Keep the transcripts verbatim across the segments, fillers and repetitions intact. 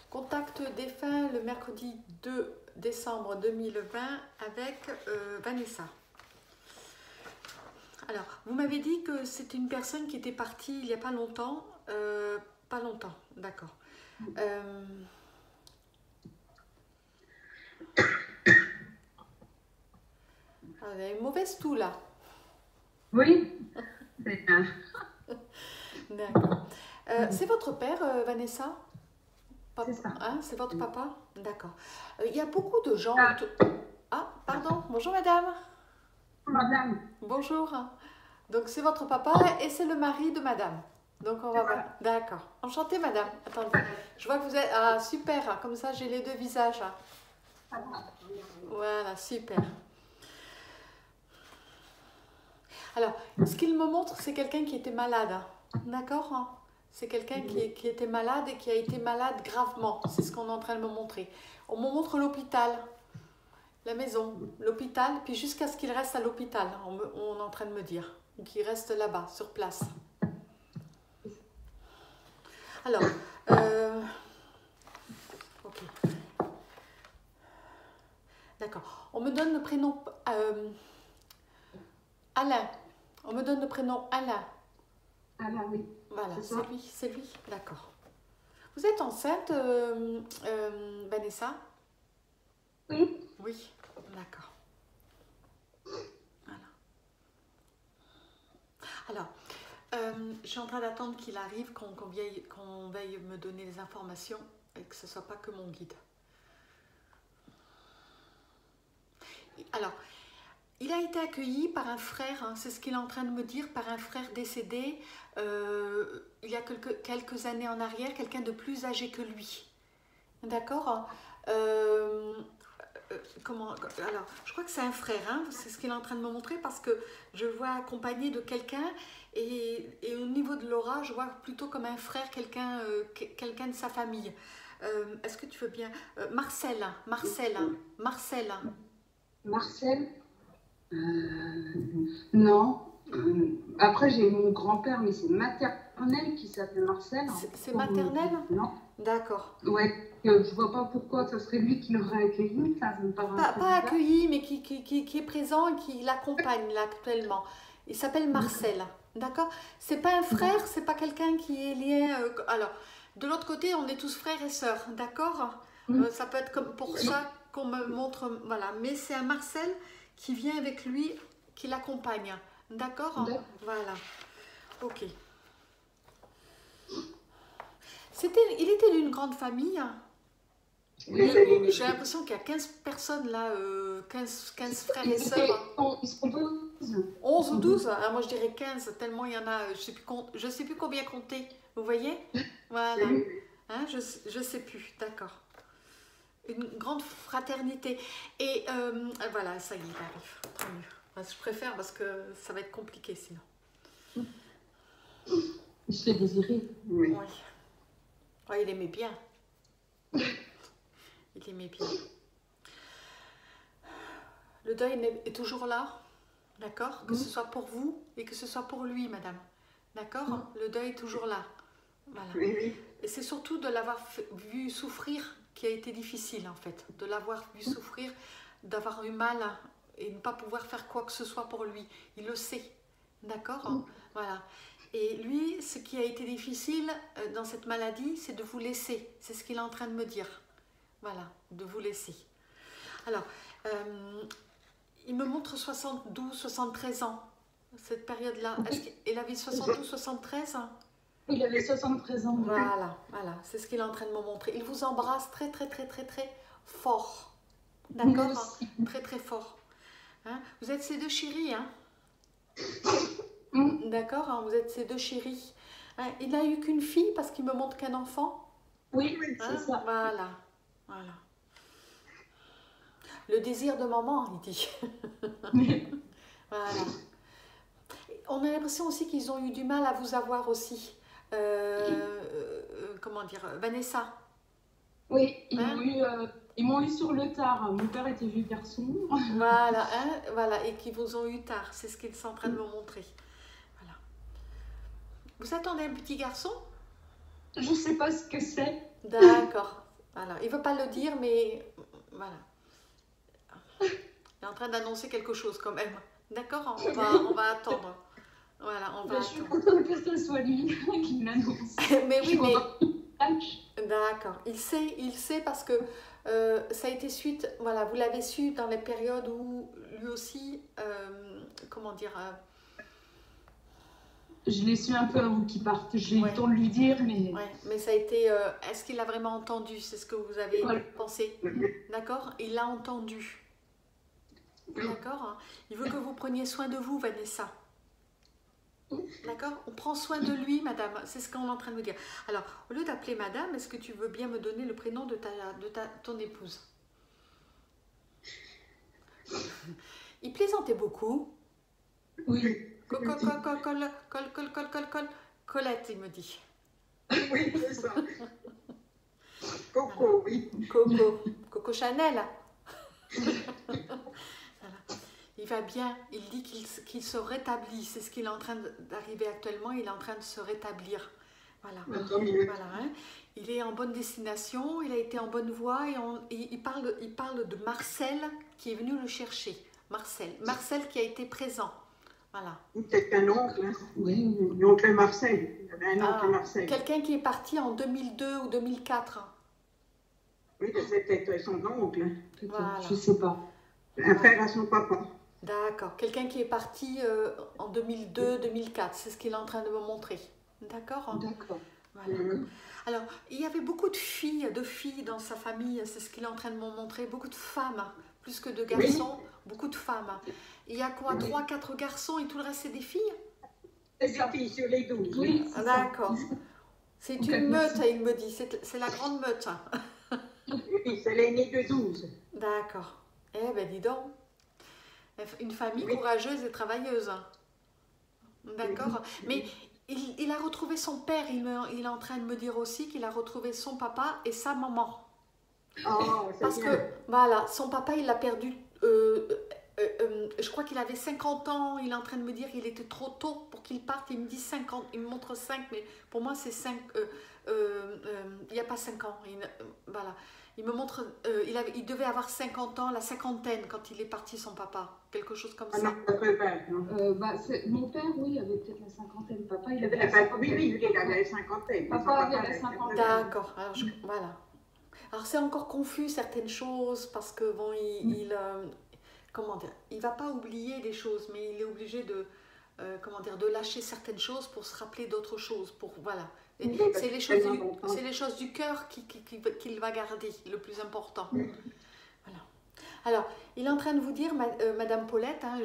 Contact défunt le mercredi deux décembre deux mille vingt avec euh, Vanessa. Alors, vous m'avez dit que c'était une personne qui était partie il n'y a pas longtemps. Euh, pas longtemps, d'accord. Euh... Ah, vous avez une mauvaise toux là. Oui. D'accord. Euh, c'est votre père, euh, Vanessa? C'est ça. Hein, c'est votre papa? D'accord. Euh, il y a beaucoup de gens... Ah, ah pardon. Bonjour madame. madame. Bonjour. Donc c'est votre papa et c'est le mari de madame. Donc on va voir. D'accord. Enchantée madame. Attendez. Je vois que vous êtes... Ah super. Comme ça j'ai les deux visages. Voilà, super. Alors, ce qu'il me montre, c'est quelqu'un qui était malade. D'accord? C'est quelqu'un qui, qui était malade et qui a été malade gravement. C'est ce qu'on est en train de me montrer. On me montre l'hôpital, la maison, l'hôpital, puis jusqu'à ce qu'il reste à l'hôpital, on, me, on est en train de me dire. Qu'il reste là-bas, sur place. Alors, euh, ok. D'accord. On me donne le prénom euh, Alain. On me donne le prénom Alain. Alain, oui. Voilà, c'est lui, c'est lui. D'accord. Vous êtes enceinte, euh, euh, Vanessa? Oui. Oui, d'accord. Voilà. Alors, euh, je suis en train d'attendre qu'il arrive, qu'on qu'on veuille, qu'on veuille me donner les informations et que ce ne soit pas que mon guide. Alors, il a été accueilli par un frère, hein, c'est ce qu'il est en train de me dire, par un frère décédé euh, il y a quelques, quelques années en arrière, quelqu'un de plus âgé que lui. D'accord? euh, euh, comment Alors, je crois que c'est un frère, hein, c'est ce qu'il est en train de me montrer parce que je le vois accompagné de quelqu'un et, et au niveau de l'aura, je vois plutôt comme un frère, quelqu'un euh, quelqu'un de sa famille. Euh, Est-ce que tu veux bien euh, Marcel, Marcel, Marcel. Marcel euh, Non. Euh, après, j'ai mon grand-père, mais c'est maternel qui s'appelle Marcel. C'est maternel? Non. D'accord. Ouais, euh, je vois pas pourquoi ça serait lui qui l'aurait accueilli. Ça me paraît pas, pas accueilli, mais qui, qui, qui, qui est présent et qui l'accompagne là actuellement. Il s'appelle Marcel. D'accord? C'est pas un frère, c'est pas quelqu'un qui est lié. Euh, alors, de l'autre côté, on est tous frères et sœurs. D'accord? euh, Ça peut être comme pour ça qu'on me montre. Voilà. Mais c'est un Marcel qui vient avec lui, qui l'accompagne. D'accord? Voilà. Ok. C'était, il était d'une grande famille. J'ai l'impression qu'il y a quinze personnes là, euh, quinze, quinze frères et sœurs. Ils sont douze. onze ou douze? Alors moi je dirais quinze, tellement il y en a, je sais plus, je sais plus combien compter. Vous voyez? Voilà. Hein, je, je sais plus, d'accord. Une grande fraternité. Et euh, voilà, ça y est, il arrive. Tant mieux. Enfin, je préfère parce que ça va être compliqué sinon. Il se fait désirer. Oui. Oui. Oh, il aimait bien. Il aimait bien. Le deuil est toujours là, d'accord? Que ce soit pour vous et que ce soit pour lui, madame. D'accord? Le deuil est toujours là. Voilà. Oui, oui. Et c'est surtout de l'avoir vu souffrir qui a été difficile, en fait. De l'avoir vu souffrir, d'avoir eu mal et ne pas pouvoir faire quoi que ce soit pour lui. Il le sait. D'accord? Voilà. Et lui, ce qui a été difficile dans cette maladie, c'est de vous laisser. C'est ce qu'il est en train de me dire. Voilà, de vous laisser. Alors, euh, il me montre soixante-douze, soixante-treize ans, cette période-là. Est-ce qu'il avait soixante-douze, soixante-treize ans? Il avait soixante-treize ans. Voilà, voilà, c'est ce qu'il est en train de me montrer. Il vous embrasse très, très, très, très, très fort. D'accord? Très, très fort. Hein? Vous êtes ces deux chéris, hein? Mm. D'accord, hein? Vous êtes ces deux chéris. Hein? Il n'a eu qu'une fille parce qu'il me montre qu'un enfant? Oui, oui, c'est hein? ça. Voilà, voilà. Le désir de maman, il dit. Voilà. On a l'impression aussi qu'ils ont eu du mal à vous avoir aussi. Euh, euh, comment dire, Vanessa? Oui, ils hein? m'ont eu, euh, ils m'ont eu sur le tard. Mon père était vieux garçon. Voilà, hein, voilà, et qu'ils vous ont eu tard. C'est ce qu'ils sont en train de me montrer. Voilà. Vous attendez un petit garçon? Je ne sais pas ce que c'est. D'accord. Voilà. Il ne veut pas le dire, mais voilà. Il est en train d'annoncer quelque chose quand même. D'accord, on va, on va attendre. Voilà, on va je suis attendre. contente que ce soit lui qui l'annonce. Mais oui, mais... D'accord. Il sait, il sait parce que euh, ça a été suite... Voilà, vous l'avez su dans les périodes où lui aussi... Euh, comment dire... Euh, je l'ai su un peu avant qu'il parte. J'ai ouais. eu le temps de lui dire, mais... Ouais, mais ça a été... Euh, est-ce qu'il a vraiment entendu? C'est ce que vous avez voilà. pensé. D'accord? Il l'a entendu. D'accord? Il veut que vous preniez soin de vous, Vanessa. D'accord? On prend soin de lui, madame. C'est ce qu'on est en train de vous dire. Alors, au lieu d'appeler madame, est-ce que tu veux bien me donner le prénom de, ta, de ta, ton épouse? Il plaisantait beaucoup. Oui. Col, col, col, col, col, col, col, col, col, col, Colette, il me dit. Oui, c'est ça. Coco, oui. Coco. Coco Chanel. Voilà. Il va bien, il dit qu'il qu'il se rétablit, c'est ce qu'il est en train d'arriver actuellement, il est en train de se rétablir. Voilà, voilà hein. Il est en bonne destination, il a été en bonne voie et, on, et il, parle, il parle de Marcel qui est venu le chercher. Marcel, Marcel qui a été présent. Voilà. Peut-être un oncle, hein. Oui, l'oncle Marcel. Il y avait un oncle ah, Marcel. Quelqu'un qui est parti en deux mille deux ou deux mille quatre. Oui, c'est peut-être son oncle. Peut voilà. Je ne sais pas. Un frère à son papa. D'accord. Quelqu'un qui est parti euh, en deux mille deux deux mille quatre, c'est ce qu'il est en train de me montrer. D'accord. D'accord. Voilà. Mmh. Alors, il y avait beaucoup de filles, de filles dans sa famille, c'est ce qu'il est en train de me montrer, beaucoup de femmes, plus que de garçons, oui. Beaucoup de femmes. Il y a quoi, oui. trois, quatre garçons et tout le reste, c'est des filles? C'est des filles sur les douze. Oui, d'accord. C'est une meute, il me dit, c'est la grande meute. Oui, c'est l'aîné de douze. D'accord. Eh ben, dis donc. Une famille oui. courageuse et travailleuse. D'accord. Oui. Mais il, il a retrouvé son père. Il, me, il est en train de me dire aussi qu'il a retrouvé son papa et sa maman. Oh, parce bien. que, voilà, son papa, il l'a perdu. Euh, euh, euh, je crois qu'il avait cinquante ans. Il est en train de me dire qu'il était trop tôt pour qu'il parte. Il me dit cinquante. Il me montre cinq, mais pour moi, c'est cinq. Euh, euh, euh, il n'y a pas cinq ans. Il, euh, voilà. Il me montre, euh, il, avait, il devait avoir cinquante ans, la cinquantaine, quand il est parti, son papa. Quelque chose comme ça. Ah non, euh, bah, mon père, oui, avait peut-être la cinquantaine. Papa, il avait la cinquantaine. Oui, oui, il avait la cinquantaine. Papa avait la cinquantaine. D'accord. Alors, je, voilà. Alors, c'est encore confus, certaines choses, parce que, bon, il... Mm. il euh, comment dire, il ne va pas oublier des choses, mais il est obligé de, euh, comment dire, de lâcher certaines choses pour se rappeler d'autres choses, pour, voilà. C'est les, choses du, les choses du cœur qu'il qui, qui, qui va garder, le plus important. Mm. Voilà. Alors, il est en train de vous dire, ma, euh, Madame Paulette, hein,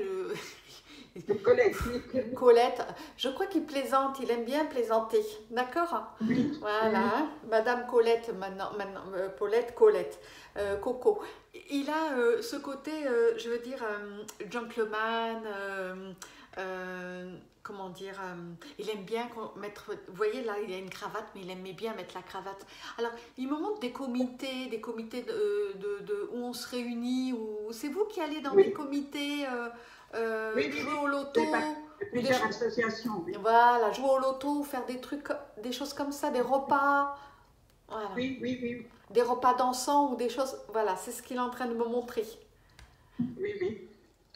je... Colette. Colette, je crois qu'il plaisante, il aime bien plaisanter, d'accord? Oui. Voilà, hein, Madame Colette, maintenant, maintenant euh, Paulette, Colette, euh, Coco. Il a euh, ce côté, euh, je veux dire, euh, gentleman, euh, euh, comment dire, euh, il aime bien mettre, vous voyez là, il a une cravate, mais il aimait bien mettre la cravate. Alors, il me montre des comités, des comités de, de, de, où on se réunit, où c'est vous qui allez dans oui. des comités, euh, euh, oui, oui, jouer au loto, plusieurs associations. Oui. Voilà, jouer au loto, faire des trucs, des choses comme ça, des repas, voilà. Oui, oui, oui. Des repas dansants ou des choses, voilà, c'est ce qu'il est en train de me montrer. Oui, oui.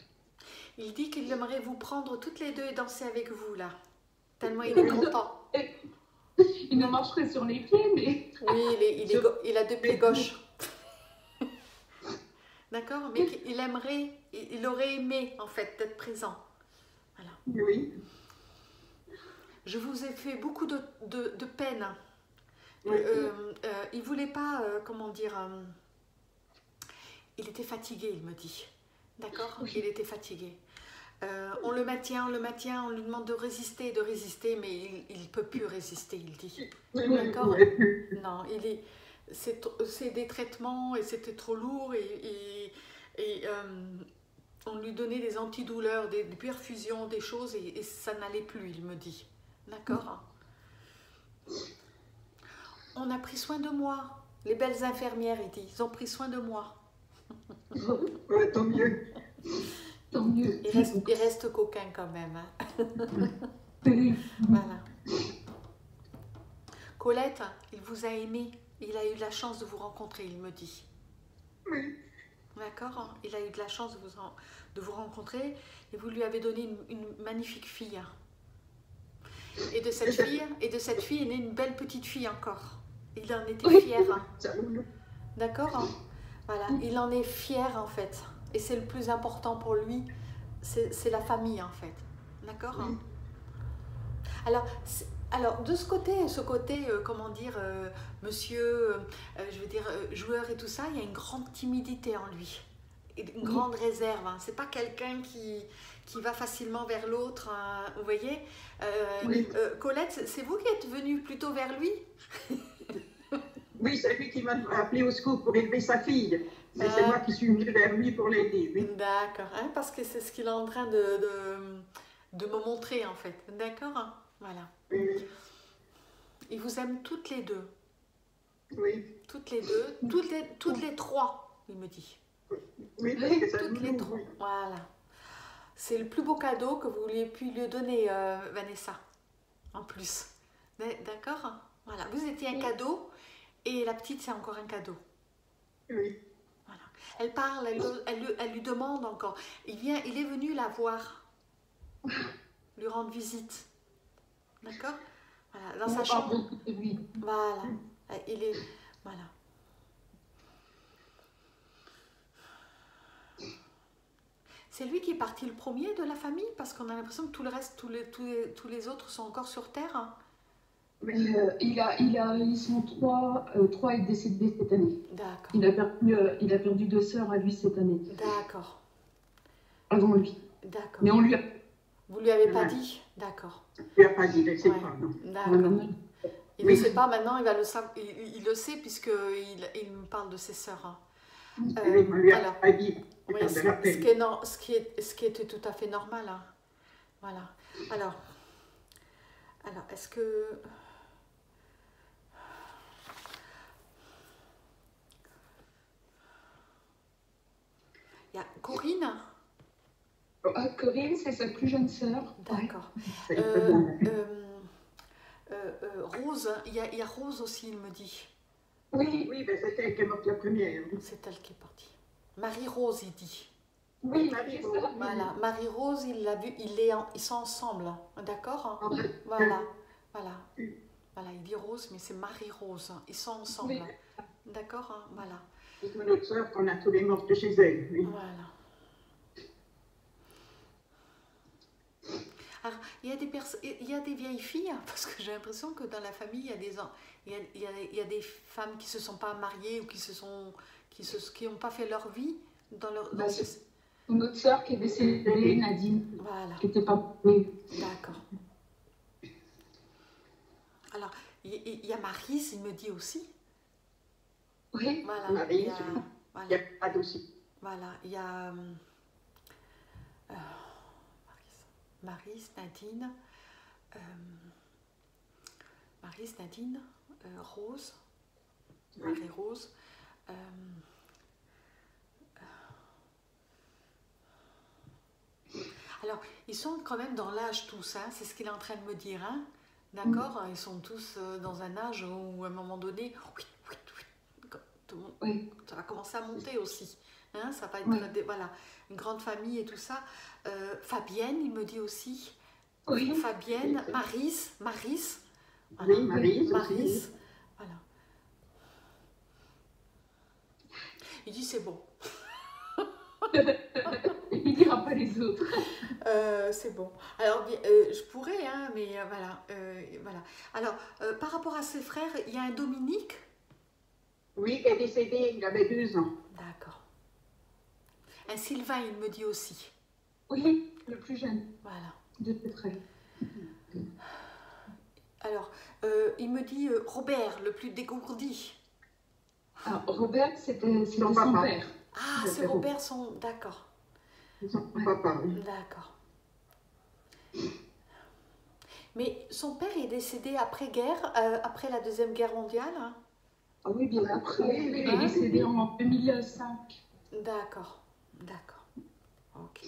Il dit qu'il aimerait vous prendre toutes les deux et danser avec vous, là. Tellement il est content. Il me marcherait sur les pieds, mais... Oui, il, est, il, est, il a deux pieds gauches. D'accord? Mais il aimerait, il aurait aimé, en fait, d'être présent. Voilà. Oui. Je vous ai fait beaucoup de, de, de peine. Oui. Euh, euh, il ne voulait pas, euh, comment dire... Euh, il était fatigué, il me dit. D'accord? Il était fatigué. Euh, on le maintient, on le maintient, on lui demande de résister, de résister, mais il ne peut plus résister, il dit. D'accord? Non, il est, c'est des traitements et c'était trop lourd et, et, et euh, on lui donnait des antidouleurs, des, des perfusions, des choses et, et ça n'allait plus, il me dit. D'accord? On a pris soin de moi. Les belles infirmières, il dit, ils ont pris soin de moi. Ouais, tant mieux. Tant mieux. Il reste, il reste coquin quand même. Hein. Voilà. Colette, il vous a aimé. Il a eu de la chance de vous rencontrer, il me dit. Oui. D'accord? Il a eu de la chance de vous, en, de vous rencontrer et vous lui avez donné une, une magnifique fille. Et de cette fille, et de cette fille est née une belle petite fille encore. Il en était fier. D'accord? Voilà, il en est fier en fait. Et c'est le plus important pour lui, c'est la famille en fait. D'accord? Alors, alors, de ce côté, ce côté, euh, comment dire, euh, monsieur, euh, je veux dire, euh, joueur et tout ça, il y a une grande timidité en lui. Une grande oui. réserve. Hein. C'est pas quelqu'un qui, qui va facilement vers l'autre. Hein, vous voyez euh, oui. euh, Colette, c'est vous qui êtes venue plutôt vers lui? Oui, c'est lui qui m'a appelé au secours pour élever sa fille. Mais euh, c'est moi qui suis venue vers lui pour l'aider. Oui. D'accord, hein, parce que c'est ce qu'il est en train de, de, de me montrer en fait. D'accord hein. Voilà. Oui. Il vous aime toutes les deux. Oui. Toutes les deux, toutes les, toutes les trois, il me dit. Oui, parce que ça toutes les trois. Voilà. C'est le plus beau cadeau que vous lui ayez pu lui donner, euh, Vanessa. En plus. D'accord? Voilà. Vous étiez un oui. cadeau et la petite, c'est encore un cadeau. Oui. Voilà. Elle parle, elle, elle, elle lui demande encore. Il, vient, il est venu la voir, lui rendre visite. D'accord? Voilà. Dans sa chambre. Oui. Voilà. Il est. Voilà. C'est lui qui est parti le premier de la famille parce qu'on a l'impression que tout le reste, tous les, tous les, tous les autres sont encore sur Terre. Hein. Euh, il a, il a, ils sont trois, euh, trois est décédé cette année. D'accord. Il a perdu, euh, il a perdu deux sœurs à lui cette année. D'accord. Avant lui. D'accord. Mais on lui a... Vous lui avez pas ouais. dit? D'accord. On lui a pas dit, il ne sait ouais. pas, non. D'accord. Il ne oui. le sait pas maintenant, il va le savoir. Il, il le sait puisqu'il il me parle de ses sœurs. Hein. Euh, on lui a alors, pas dit. Oui, ce, ce, qui est no, ce, qui est, ce qui était tout à fait normal. Hein. Voilà. Alors, alors est-ce que... Il y a Corinne. Ah, Corinne, c'est sa plus jeune sœur. D'accord. Ouais. Euh, euh, euh, euh, Rose, il y, a, il y a Rose aussi, il me dit. Oui, oui ben c'est elle qui est morte la première. C'est elle qui est partie. Marie-Rose, il dit. Oui, Marie-Rose. Voilà, Marie-Rose, il l'a vu, il est en, ils sont ensemble, d'accord? Voilà, voilà. Voilà, il dit Rose, mais c'est Marie-Rose, ils sont ensemble. Oui. D'accord? Voilà. C'est notre soeur qu'on a tous les morts de chez elle. Oui. Voilà. Alors, il y, a des il y a des vieilles filles, hein, parce que j'ai l'impression que dans la famille, il y a des, il y a, il y a, il y a des femmes qui ne se sont pas mariées ou qui se sont, qui se, qui n'ont pas fait leur vie dans leur... Dans bah, ces... Notre sœur qui est décédée, Nadine, voilà. qui n'était pas mariée. D'accord. Alors, il, il y a Maryse, il me dit aussi. Oui, voilà. Maryse, il y a, oui. Voilà. Il y a pas aussi. Voilà, il y a... Euh, Maryse, Nadine, euh, Maryse, Nadine, euh, Rose, Marie-Rose, euh, euh, alors, ils sont quand même dans l'âge tous, hein, c'est ce qu'il est en train de me dire, hein, d'accord? Ils sont tous euh, dans un âge où, à un moment donné, oui, oui, oui, tout le monde, oui. ça va commencer à monter aussi, hein, ça va être, oui. des, voilà, une grande famille et tout ça. Euh, Fabienne, il me dit aussi. Oui. Fabienne, Maryse, Maryse. Voilà. Oui, Maryse. Maryse. Voilà. Il dit c'est bon. Il dira pas les autres. Euh, c'est bon. Alors, euh, je pourrais, hein, mais euh, voilà, euh, voilà. Alors, euh, par rapport à ses frères, il y a un Dominique. Oui, qui est décédé, il avait deux ans. D'accord. Un Sylvain, il me dit aussi. Oui, le plus jeune. Voilà. De très près. Alors, euh, il me dit euh, Robert, le plus dégourdi. Ah, Robert, c'était son, son père. Ah, c'est Robert, son... D'accord. Son papa, oui. D'accord. Mais son père est décédé après-guerre, euh, après la Deuxième Guerre mondiale. Hein. Ah oui, bien après. Il est décédé en deux mille cinq. D'accord, d'accord. Ok.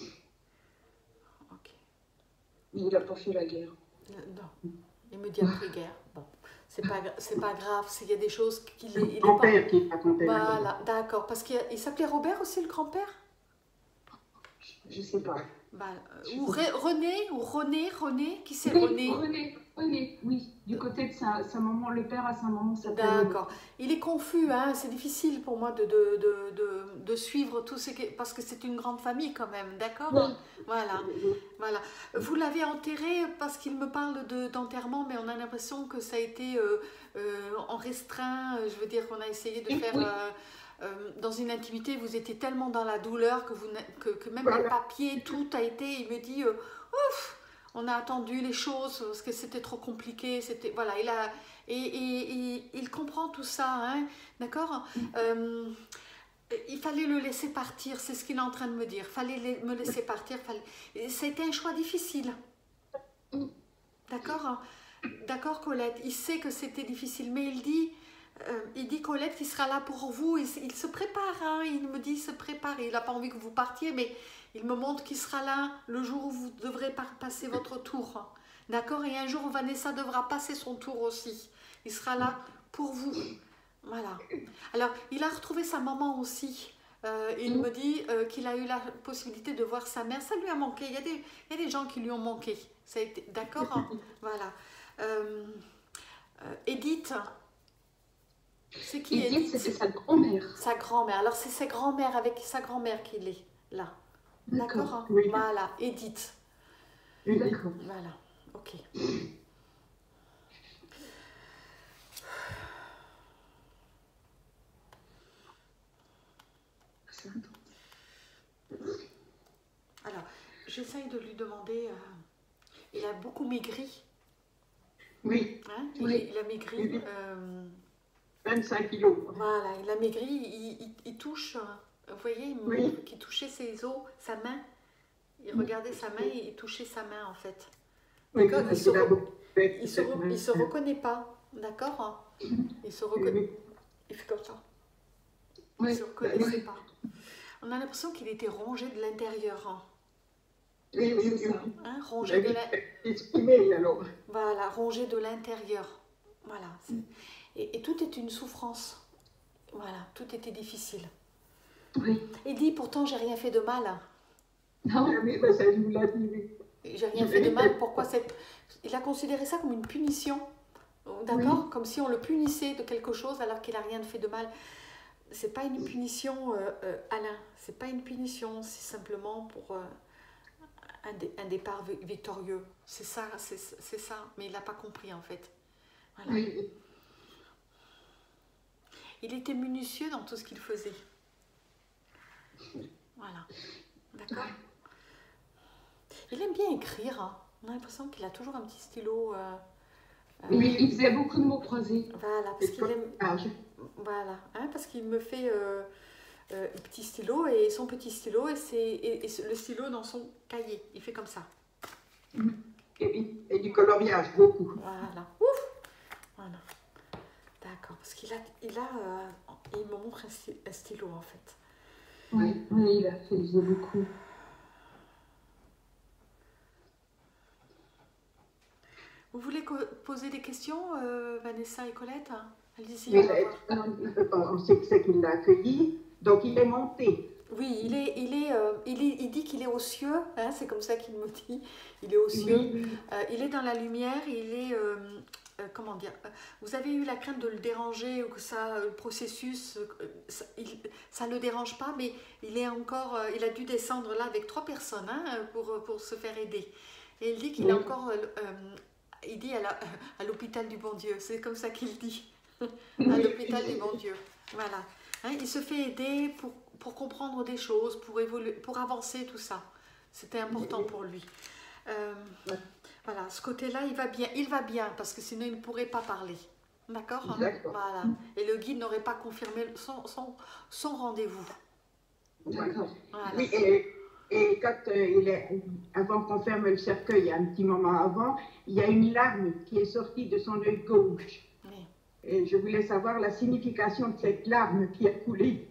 Ok. Il n'a pas fait la guerre. Non, il me dit après-guerre. Bon, C'est pas, c'est pas grave, il y a des choses qu'il est... Le grand-père qui est raconté. Voilà, d'accord. Parce qu'il il s'appelait Robert aussi, le grand-père? Je ne sais pas. Bah, ou Ré, René, ou René, René, qui c'est oui, René? René, René, oui. Du côté de sa, sa maman, le père à sa maman s'appelle... D'accord. Il est confus, hein, c'est difficile pour moi de, de, de, de, de suivre tout ce qui... Parce que c'est une grande famille quand même, d'accord? Oui. Voilà, voilà. Vous l'avez enterré parce qu'il me parle d'enterrement, mais on a l'impression que ça a été euh, euh, en restreint. Je veux dire qu'on a essayé de faire... Oui. Euh, Euh, dans une intimité, vous étiez tellement dans la douleur que, vous, que, que même voilà. Les papiers, tout a été, il me dit, euh, ouf, on a attendu les choses parce que c'était trop compliqué, c'était, voilà, il a, et, et, et il comprend tout ça, hein, d'accord. euh, Il fallait le laisser partir, c'est ce qu'il est en train de me dire, il fallait les, me laisser partir, fallait... C'était un choix difficile, d'accord, d'accord Colette, il sait que c'était difficile, mais il dit... Euh, il dit Colette qu'il sera là pour vous, il, il se prépare, hein, il me dit il se prépare, il n'a pas envie que vous partiez, mais il me montre qu'il sera là le jour où vous devrez passer votre tour, d'accord, et un jour Vanessa devra passer son tour aussi, il sera là pour vous, voilà. Alors il a retrouvé sa maman aussi, euh, il me dit euh, qu'il a eu la possibilité de voir sa mère, ça lui a manqué, il y a des, il y a des gens qui lui ont manqué, ça a été, d'accord, hein, voilà. euh, euh, Edith, c'est qui Edith? C'était sa grand-mère. Sa grand-mère. Alors c'est sa grand-mère, avec sa grand-mère qu'il est là. D'accord, hein? Oui. Voilà, Edith. D'accord. Voilà, ok. Alors, j'essaye de lui demander... Euh, il a beaucoup maigri. Oui. Hein? Il, oui. il a maigri... Oui. Euh, vingt-cinq kilos. Voilà, il a maigri, il, il, il touche, vous voyez, il oui. montre qu'il touchait ses os, sa main, il regardait sa main et il touchait sa main en fait. Oui, il ne se, re... il se, re... il se reconnaît pas, d'accord? Il se reconnaît, oui. Il fait comme ça, il ne oui. se reconnaissait oui. pas. On a l'impression qu'il était rongé de l'intérieur. Hein. Oui, oui, oui. Hein, rongé de l'intérieur. Voilà, rongé de l'intérieur, voilà. Et, et tout est une souffrance. Voilà, tout était difficile. Oui. Il dit, pourtant, j'ai rien fait de mal. Non, oui, ben ça, je vous l'ai dit. J'ai rien fait de mal. Pourquoi cette... Il a considéré ça comme une punition. D'accord, oui. Comme si on le punissait de quelque chose alors qu'il n'a rien fait de mal. C'est pas une punition, euh, euh, Alain. C'est pas une punition. C'est simplement pour euh, un, dé un départ victorieux. C'est ça, c'est ça. Mais il n'a pas compris, en fait. Voilà. Oui. Il était minutieux dans tout ce qu'il faisait. Voilà. D'accord. Il aime bien écrire. Hein. On a l'impression qu'il a toujours un petit stylo. Euh, euh, oui, il faisait beaucoup de mots croisés. Voilà, parce qu'il aime. Voilà, hein, parce qu'il me fait euh, euh, un petit stylo et son petit stylo et, et, et le stylo dans son cahier. Il fait comme ça. Et, et du coloriage, beaucoup. Voilà. Ouf. Voilà. D'accord, parce qu'il a, il a, euh, il me montre un stylo en fait. Oui, oui, il a fait, il faisait beaucoup. Vous voulez poser des questions, euh, Vanessa et Colette? Allez-y. Oui, on sait que c'est qu'il l'a accueilli, donc il est monté. Oui, il est, il est, euh, il, est, il dit qu'il est aux cieux, hein, c'est comme ça qu'il me dit. Il est aux cieux. Oui. Euh, il est dans la lumière. Il est euh, Euh, comment dire, vous avez eu la crainte de le déranger ou que ça, le processus, ça, il, ça le dérange pas, mais il est encore, il a dû descendre là avec trois personnes hein, pour, pour se faire aider. Et il dit qu'il oui. est encore, euh, il dit à l'hôpital du bon Dieu, c'est comme ça qu'il dit, à l'hôpital du bon Dieu. Voilà. Hein, il se fait aider pour, pour comprendre des choses, pour évoluer, pour avancer tout ça. C'était important pour lui. Euh, voilà, ce côté-là, il va bien, il va bien, parce que sinon il ne pourrait pas parler. D'accord hein? Voilà. Et le guide n'aurait pas confirmé son, son, son rendez-vous. D'accord. Voilà. Oui, et, et quand euh, il est, avant qu'on ferme le cercueil, un petit moment avant, il y a une larme qui est sortie de son œil gauche. Oui. Et je voulais savoir la signification de cette larme qui a coulé.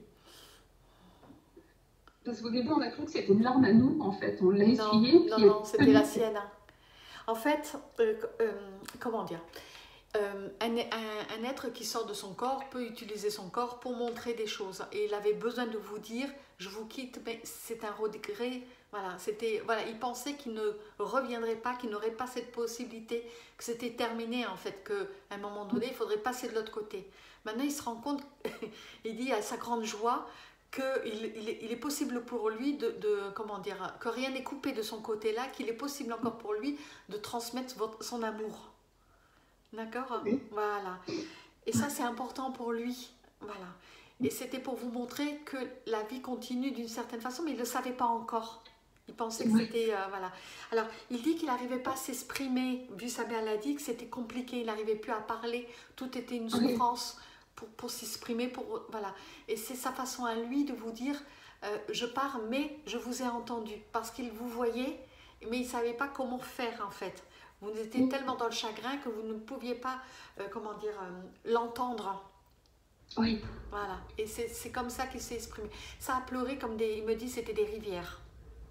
Parce qu'au début, on a cru que c'était une larme à nous, en fait. On l'a essuyée. Non, non, non c'était la sienne. En fait, euh, euh, comment dire, euh, un, un, un être qui sort de son corps peut utiliser son corps pour montrer des choses. Et il avait besoin de vous dire, je vous quitte, mais c'est un regret. Voilà, c'était, voilà, il pensait qu'il ne reviendrait pas, qu'il n'aurait pas cette possibilité, que c'était terminé en fait, qu'à un moment donné, il faudrait passer de l'autre côté. Maintenant, il se rend compte, il dit à sa grande joie, qu'il il est, il est possible pour lui de, de, comment dire, que rien n'est coupé de son côté-là, qu'il est possible encore pour lui de transmettre votre, son amour. D'accord? Oui. Voilà. Et ça, c'est important pour lui. Voilà. Et c'était pour vous montrer que la vie continue d'une certaine façon, mais il ne le savait pas encore. Il pensait que c'était... Euh, voilà. Alors, il dit qu'il n'arrivait pas à s'exprimer, vu sa maladie, que c'était compliqué, il n'arrivait plus à parler, tout était une souffrance pour, pour s'exprimer. Pour, voilà. Et c'est sa façon à lui de vous dire, euh, je pars, mais je vous ai entendu. Parce qu'il vous voyait, mais il ne savait pas comment faire, en fait. Vous étiez tellement dans le chagrin que vous ne pouviez pas, euh, comment dire, euh, l'entendre. Oui. Voilà. Et c'est comme ça qu'il s'est exprimé. Ça a pleuré comme des... Il me dit c'était des rivières.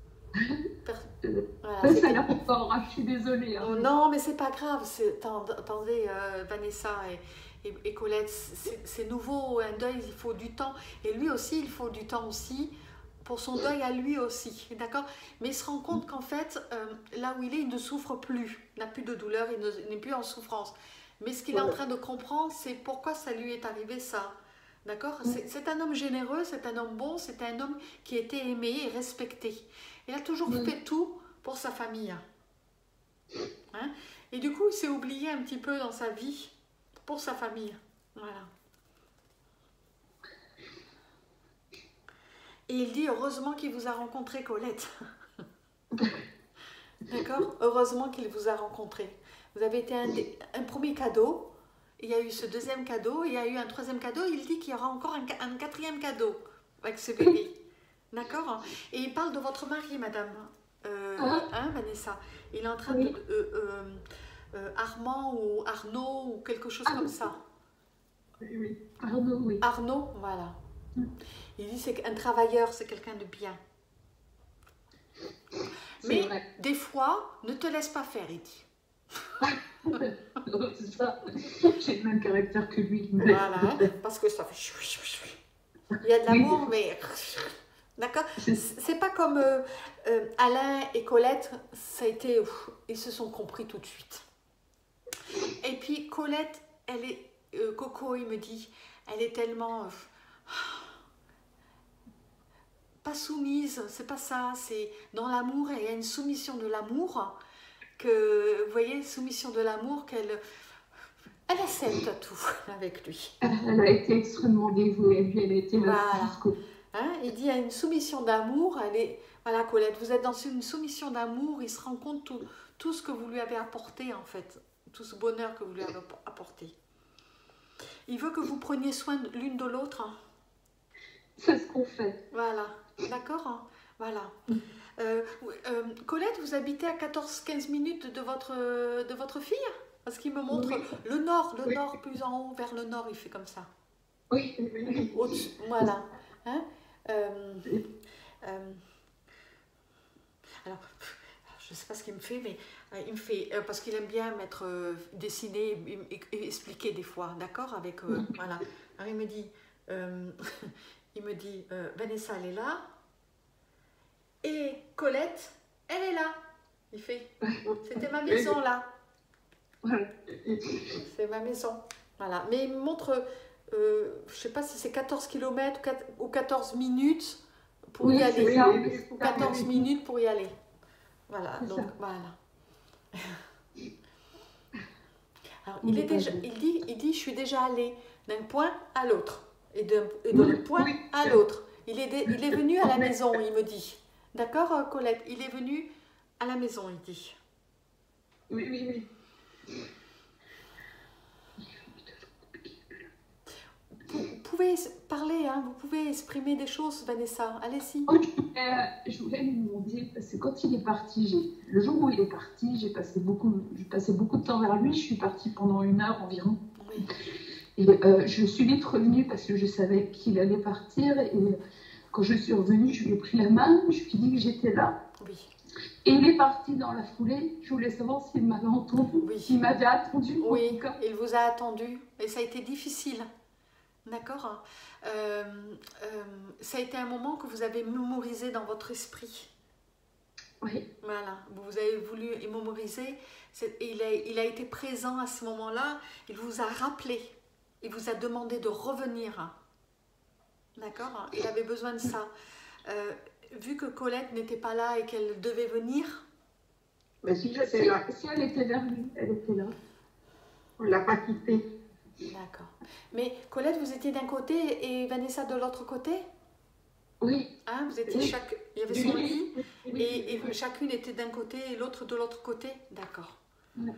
Voilà, ça a l'air fort, je suis désolée. Hein. Non, mais c'est pas grave. Attendez, euh, Vanessa et, et, et Colette, c'est nouveau, un deuil, il faut du temps. Et lui aussi, il faut du temps aussi. Pour son deuil à lui aussi, d'accord? Mais il se rend compte qu'en fait, euh, là où il est, il ne souffre plus, il n'a plus de douleur, il n'est plus en souffrance. Mais ce qu'il est en train de comprendre, c'est pourquoi ça lui est arrivé ça, d'accord? C'est un homme généreux, c'est un homme bon, c'est un homme qui était aimé et respecté. Il a toujours fait tout pour sa famille. Hein? Et du coup, il s'est oublié un petit peu dans sa vie pour sa famille. Voilà. Et il dit, heureusement qu'il vous a rencontré, Colette. D'accord? Heureusement qu'il vous a rencontré. Vous avez été un, un premier cadeau, il y a eu ce deuxième cadeau, il y a eu un troisième cadeau, il dit qu'il y aura encore un, un quatrième cadeau avec ce bébé. D'accord? Et il parle de votre mari, madame, euh, hein, Vanessa? Il est en train oui. de... Euh, euh, euh, Armand ou Arnaud ou quelque chose Arnaud. Comme ça. Oui, oui. Arnaud, oui. Arnaud, voilà. Il dit c'est qu'un travailleur, c'est quelqu'un de bien. Mais vrai. Des fois, ne te laisse pas faire, il dit. C'est ça. J'ai le même caractère que lui. Voilà, parce que ça fait... Il y a de l'amour, oui. Mais... D'accord? C'est pas comme euh, euh, Alain et Colette, ça a été... Ouf, ils se sont compris tout de suite. Et puis Colette, elle est... Euh, Coco, il me dit, elle est tellement... Euh, pas soumise, c'est pas ça, c'est dans l'amour, il y a une soumission de l'amour, que, vous voyez, soumission de l'amour, qu'elle elle accepte tout avec lui. Elle a été extrêmement dévouée, lui, elle a été là voilà. Jusqu'au... Hein, il dit, il y a une soumission d'amour, elle est, voilà Colette, vous êtes dans une soumission d'amour, il se rend compte tout, tout ce que vous lui avez apporté en fait, tout ce bonheur que vous lui avez apporté. Il veut que vous preniez soin l'une de l'autre. Hein. C'est ce qu'on fait. Voilà. D'accord, hein? Voilà. Euh, euh, Colette, vous habitez à quatorze à quinze minutes de votre, de votre fille? Parce qu'il me montre oui. le nord, le oui. nord, plus en haut, vers le nord, il fait comme ça. Oui. oui. Voilà. Hein? Euh, euh, alors, je ne sais pas ce qu'il me fait, mais euh, il me fait, euh, parce qu'il aime bien mettre, euh, dessiner et, et, et expliquer des fois, d'accord? Avec, euh, voilà. Alors il me dit... Euh, Il me dit, euh, Vanessa, elle est là. Et Colette, elle est là. Il fait, c'était ma maison là. C'est ma maison. Voilà. Mais il me montre, euh, je ne sais pas si c'est quatorze kilomètres ou quatorze minutes pour oui, y aller. Ça, ou quatorze minutes pour y aller. Voilà. Donc, ça. Voilà. Alors, il, est déjà, il, dit, il dit, je suis déjà allée d'un point à l'autre. Et de, et de oui, le point oui. à l'autre. Il est, il est venu à la maison, il me dit. D'accord, Colette? Il est venu à la maison, il dit. Oui, oui, oui. Vous pouvez parler, hein, vous pouvez exprimer des choses, Vanessa. Allez-y. Oh, euh, je voulais lui demander, parce que quand il est parti, le jour où il est parti, j'ai passé beaucoup, j'ai passé beaucoup de temps vers lui. Je suis partie pendant une heure environ. Oui. Et euh, je suis vite revenue parce que je savais qu'il allait partir. Et quand je suis revenue, je lui ai pris la main, je lui ai dit que j'étais là. Oui. Et il est parti dans la foulée. Je voulais savoir s'il m'avait entendu. Oui. Il m'avait attendu. Oui, il vous a attendu. Et ça a été difficile. D'accord. euh, euh, Ça a été un moment que vous avez mémorisé dans votre esprit. Oui. Voilà. Vous avez voulu mémoriser. Il a, il a été présent à ce moment-là. Il vous a rappelé. Il vous a demandé de revenir. D'accord. Il avait besoin de ça. Euh, vu que Colette n'était pas là et qu'elle devait venir. Mais si j'étais là. Si elle était vers lui, elle était là. On ne l'a pas quittée. D'accord. Mais Colette, vous étiez d'un côté et Vanessa de l'autre côté? Oui. Hein, vous étiez Oui. chaque... Il y avait son lit Oui. et, et chacune était d'un côté et l'autre de l'autre côté? D'accord. Oui.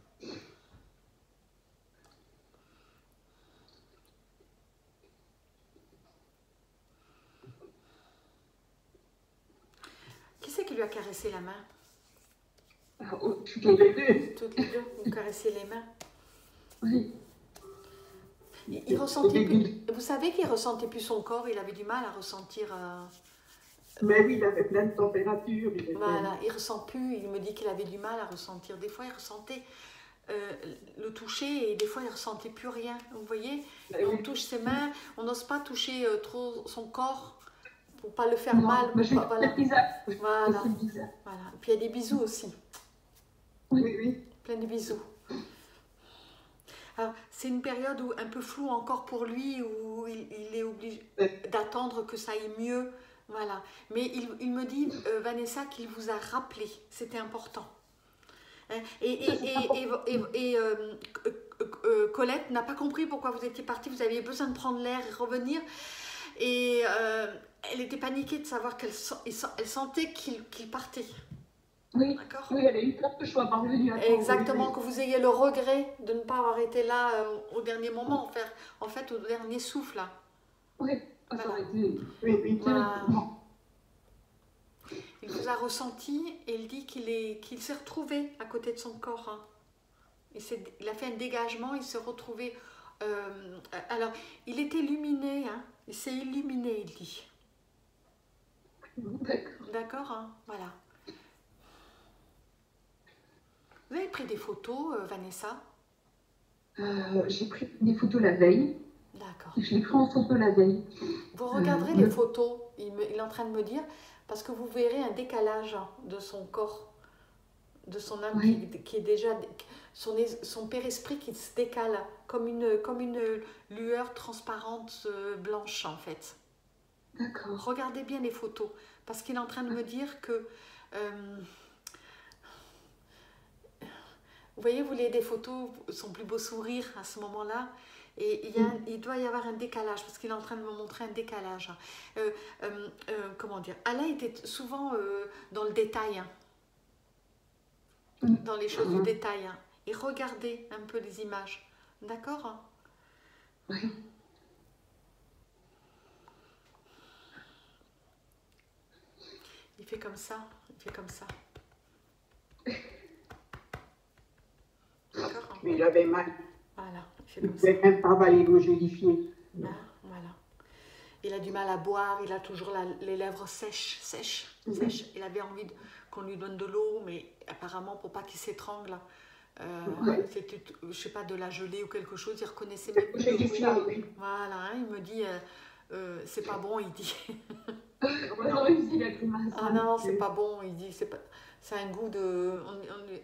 Qui c'est qui lui a caressé la main? Ah, oh, toutes les deux. Toutes les deux, vous caressez les mains. Oui. Il, il ressentait plus, vous savez qu'il ressentait plus son corps, il avait du mal à ressentir. Euh... Mais oui, il avait plein de température. Il était... Voilà, il ressent plus. Il me dit qu'il avait du mal à ressentir. Des fois, il ressentait euh, le toucher et des fois, il ressentait plus rien. Vous voyez, et on touche ses mains, on n'ose pas toucher euh, trop son corps pour pas le faire Non, mal. mais je Pas, voilà. C'est bizarre. Voilà. C'est bizarre. Voilà. Et puis il y a des bisous aussi. Oui, oui. Plein de bisous. Alors, c'est une période où, un peu floue encore pour lui, où il, il est obligé d'attendre que ça aille mieux. Voilà. Mais il, il me dit, euh, Vanessa, qu'il vous a rappelé. C'était important. Hein? Et, et, et, et, et, et euh, euh, Colette n'a pas compris pourquoi vous étiez partie. Vous aviez besoin de prendre l'air et revenir. Et euh, elle était paniquée de savoir qu'elle elle sentait qu'il qu'il partait. Oui, d'accord. Oui, elle a eu peur que je sois parvenue à temps. Exactement, que vous ayez le regret de ne pas avoir été là euh, au dernier moment, en fait, en fait au dernier souffle. Là. Oui, ça voilà. aurait été... Oui, oui, voilà. Il vous a ressenti et il dit qu'il est, qu'il s'est retrouvé à côté de son corps. Hein. Il, il a fait un dégagement, il s'est retrouvé... Euh, alors, il est illuminé, hein. Il s'est illuminé, il dit. D'accord. D'accord, hein. Voilà. Vous avez pris des photos, euh, Vanessa? euh, J'ai pris des photos la veille. D'accord. Je l'ai pris en photo la veille. Vous regarderez euh, les le... photos, il, me, il est en train de me dire, parce que vous verrez un décalage de son corps, de son âme oui. qui, qui est déjà... Son, son père-esprit qui se décale comme une, comme une lueur transparente euh, blanche, en fait. D'accord. Regardez bien les photos, parce qu'il est en train de me dire que... Euh, Vous voyez, vous voulez des photos, son plus beau sourire à ce moment-là, et il, y a, il doit y avoir un décalage, parce qu'il est en train de me montrer un décalage. Euh, euh, euh, comment dire, Alain était souvent euh, dans le détail, hein, dans les choses du détail, hein, et regardez un peu les images, d'accord? Oui. Il fait comme ça, il fait comme ça. Mais il avait mal. Voilà, il ne pouvait même pas avaler l'eau gélifiée. Ah, voilà. Il a du mal à boire, il a toujours la, les lèvres sèches, sèches, mm-hmm. sèches. Il avait envie qu'on lui donne de l'eau, mais apparemment pour pas qu'il s'étrangle, euh, ouais. c'était, je sais pas, de la gelée ou quelque chose, il reconnaissait même plus. Oui. Voilà, hein, il me dit, euh, euh, c'est pas bon, il dit. Ouais, non, il dit la grimace. Ah non, c'est pas bon, il dit, c'est pas, c'est un goût de... On, on,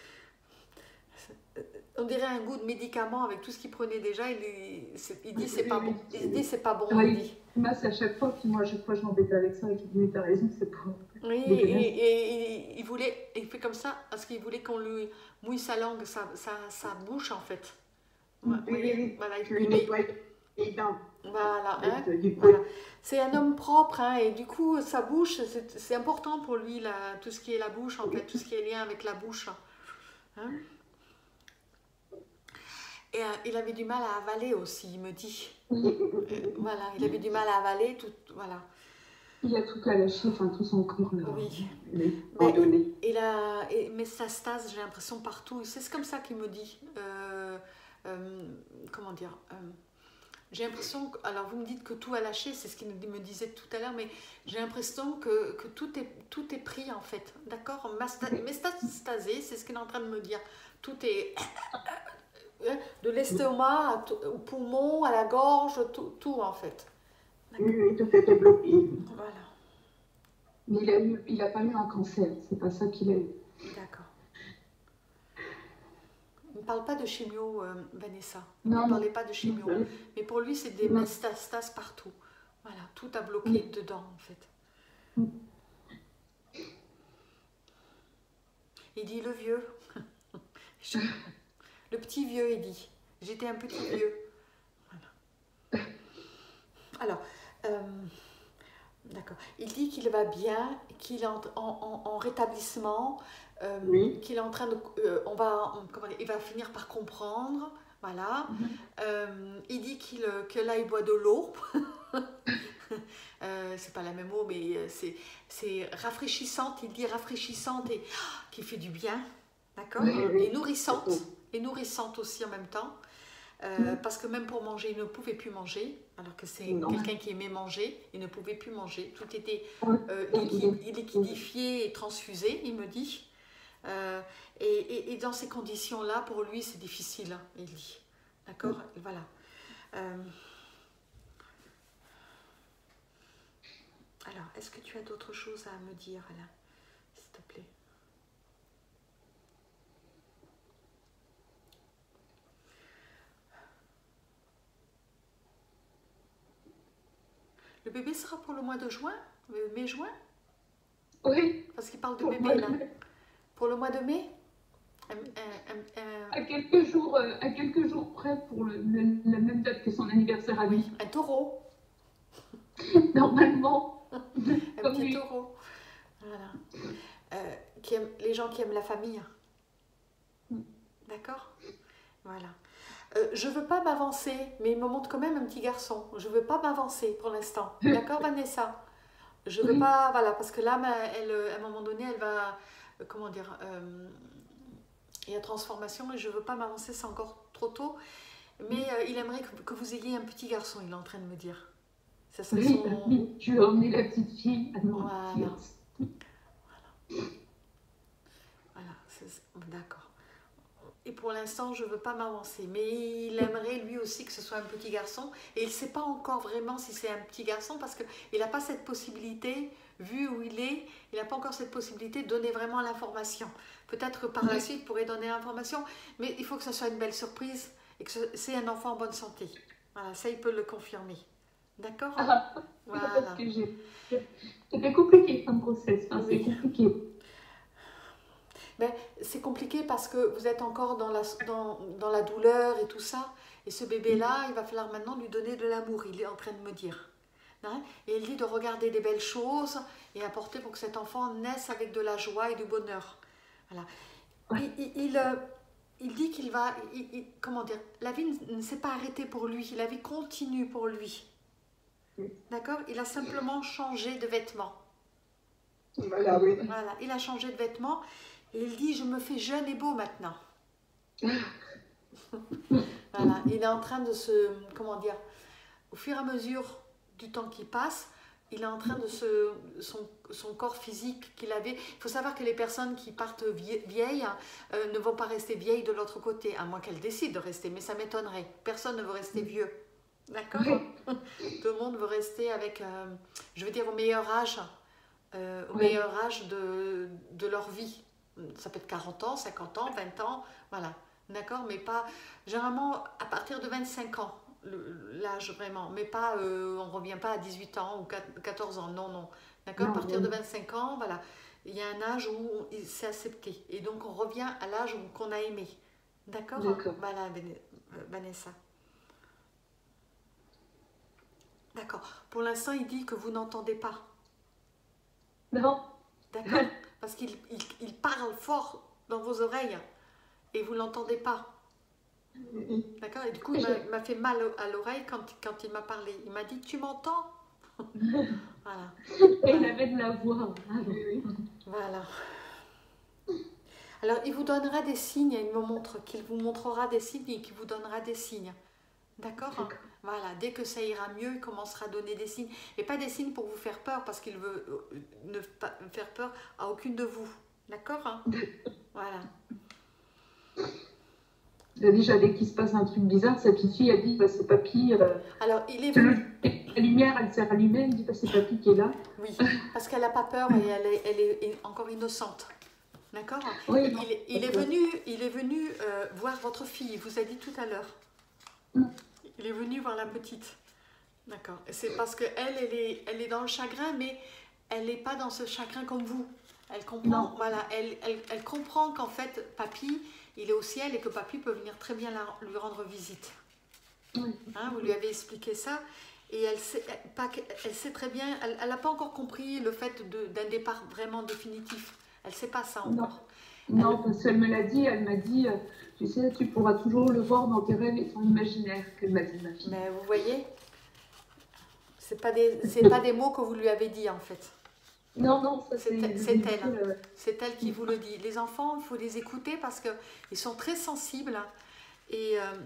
on dirait un goût de médicament avec tout ce qu'il prenait déjà. Il, est, il dit c'est pas bon. Il dit c'est pas bon. Ouais, il dit. Moi c'est à chaque fois, puis moi à chaque fois je m'embêtais avec ça et je dis mais t'as raison, c'est pas bon. Oui, et, et, et il voulait, il fait comme ça parce qu'il voulait qu'on lui mouille sa langue, sa, sa, sa bouche en fait. Oui, oui, oui. Voilà, je lui nettoie les dents. Voilà, hein, voilà. C'est un homme propre hein, et du coup sa bouche c'est important pour lui là, tout ce qui est la bouche en fait, tout ce qui est lien avec la bouche. Hein. Et euh, il avait du mal à avaler aussi, il me dit. Euh, voilà, il avait du mal à avaler, tout, voilà. Il a tout à lâcher, enfin tout son corps là. Oui. Mais, il a, et, mais ça stase, j'ai l'impression partout. C'est comme ça qu'il me dit. Euh, euh, comment dire euh, j'ai l'impression, que, alors vous me dites que tout a lâché, c'est ce qu'il me disait tout à l'heure, mais j'ai l'impression que, que tout, est, tout est pris en fait, d'accord? Métastasé, c'est ce qu'il est en train de me dire. Tout est de l'estomac au poumon, à la gorge, tout, tout en fait. Oui, oui, tout était bloqué. Voilà. Mais il a eu, il a pas eu un cancer, c'est pas ça qu'il a eu. D'accord. On ne parle pas de chimio, euh, Vanessa. Non, ne parlez pas de chimio. Non. Mais pour lui, c'est des métastases partout. Voilà, tout a bloqué oui. dedans, en fait. Mm. Il dit le vieux. Je... Le petit vieux, il dit. J'étais un petit vieux. Voilà. Alors, euh, d'accord. Il dit qu'il va bien, qu'il est en, en, en rétablissement, euh, oui. qu'il est en train de... Euh, on va, on, comment dire, il va finir par comprendre. Voilà. Mm-hmm. euh, il dit qu'il, que là, il boit de l'eau. euh, c'est pas la même eau, mais c'est, c'est rafraîchissante. Il dit rafraîchissante et oh, qui fait du bien. D'accord, oui, oui. Et nourrissante. Et nourrissante aussi en même temps. Euh, parce que même pour manger, il ne pouvait plus manger, alors que c'est quelqu'un qui aimait manger, il ne pouvait plus manger. Tout était euh, liquidifié et transfusé, il me dit. Euh, et, et, et dans ces conditions-là, pour lui, c'est difficile, hein, il dit. D'accord, oui. Voilà. Euh, alors, est-ce que tu as d'autres choses à me dire, Alain, s'il te plaît? Le bébé sera pour le mois de juin, mai-juin? Oui. Parce qu'il parle de bébé là. Pour le mois de mai? euh, euh, euh, à, quelques jours, euh, à quelques jours près pour le, le, la même date que son anniversaire à lui. Un taureau. Normalement. Un petit lui. Taureau. Voilà. Euh, qui aime, les gens qui aiment la famille. Mm. D'accord? Voilà. Euh, je ne veux pas m'avancer, mais il me montre quand même un petit garçon. Je ne veux pas m'avancer pour l'instant. D'accord, Vanessa? Je ne veux oui. pas, voilà, parce que là, elle, à un moment donné, elle va, euh, comment dire, euh, il y a transformation et je ne veux pas m'avancer, c'est encore trop tôt. Mais euh, il aimerait que, que vous ayez un petit garçon, il est en train de me dire. Ça serait oui, son... oui, tu as emmené la petite fille. Ah non, voilà. Voilà. Voilà, d'accord. Et pour l'instant, je ne veux pas m'avancer. Mais il aimerait lui aussi que ce soit un petit garçon. Et il ne sait pas encore vraiment si c'est un petit garçon parce qu'il n'a pas cette possibilité, vu où il est, il n'a pas encore cette possibilité de donner vraiment l'information. Peut-être que par la suite, il pourrait donner l'information. Mais il faut que ce soit une belle surprise et que c'est un enfant en bonne santé. Voilà, ça, il peut le confirmer. D'accord? Ah, voilà. Parce que j'ai... C'était compliqué comme process. Enfin, oui. C'est compliqué. Ben, c'est compliqué parce que vous êtes encore dans la, dans, dans la douleur et tout ça. Et ce bébé-là, il va falloir maintenant lui donner de l'amour, il est en train de me dire. Hein? Et il dit de regarder des belles choses et apporter pour que cet enfant naisse avec de la joie et du bonheur. Voilà. Il, il, il, il dit qu'il va... Il, il, comment dire? La vie ne s'est pas arrêtée pour lui, la vie continue pour lui. D'accord? Il a simplement changé de vêtements. Voilà, oui. Voilà, il a changé de vêtements. Et il dit, je me fais jeune et beau maintenant. Voilà, il est en train de se, comment dire, au fur et à mesure du temps qui passe, il est en train de se, son, son corps physique qu'il avait. Il faut savoir que les personnes qui partent vieilles euh, ne vont pas rester vieilles de l'autre côté, à moins qu'elles décident de rester, mais ça m'étonnerait. Personne ne veut rester vieux. D'accord? Tout le monde veut rester avec, euh, je veux dire, au meilleur âge, euh, au oui. meilleur âge de, de leur vie. Ça peut être quarante ans, cinquante ans, vingt ans, voilà, d'accord, mais pas, généralement à partir de vingt-cinq ans, l'âge vraiment, mais pas, euh, on ne revient pas à dix-huit ans ou quatorze ans, non, non, d'accord, à partir de vingt-cinq ans, voilà, il y a un âge où c'est accepté, et donc on revient à l'âge qu'on a aimé, d'accord, voilà, Vanessa. D'accord, pour l'instant il dit que vous n'entendez pas. Non. D'accord. Parce qu'il il, il parle fort dans vos oreilles et vous ne l'entendez pas. D'accord? Et du coup, il m'a fait mal à l'oreille quand, quand il m'a parlé. Il m'a dit, tu m'entends? Voilà. Et il avait de la voix. Voilà. Alors, il vous donnera des signes. Il me montre qu'il vous montrera des signes et qu'il vous donnera des signes. D'accord? Voilà, dès que ça ira mieux, il commencera à donner des signes. Et pas des signes pour vous faire peur, parce qu'il veut ne pas faire peur à aucune de vous. D'accord? Voilà. Déjà, dès qu'il se passe un truc bizarre, sa petite fille, elle dit, bah, c'est papy. Euh, Alors, il est venu... La lumière, elle s'est rallumée, elle dit, bah, c'est papy qui est là. Oui, parce qu'elle n'a pas peur et elle est, elle est encore innocente. D'accord? Oui, il, est, il, est venu, il est venu euh, voir votre fille, il vous a dit tout à l'heure. Mm. Il est venu voir la petite. D'accord. C'est parce qu'elle, elle est, elle est dans le chagrin, mais elle n'est pas dans ce chagrin comme vous. Elle comprend, non. Voilà, elle, elle, elle comprend qu'en fait, papy, il est au ciel et que papy peut venir très bien la, lui rendre visite. Mm. Hein, vous lui avez expliqué ça. Et elle sait, pas, elle sait très bien, elle n'a pas encore compris le fait d'un départ vraiment définitif. Elle ne sait pas ça encore. Non, non elle, parce qu'elle me l'a dit, elle m'a dit, tu sais, tu pourras toujours le voir dans tes rêves et ton imaginaire, qu'elle m'a dit, ma fille. Mais vous voyez, ce n'est pas, des, pas des mots que vous lui avez dit en fait. Non, non, c'est elle. C'est elle qui vous le dit. Les enfants, il faut les écouter parce qu'ils sont très sensibles. Et... Euh,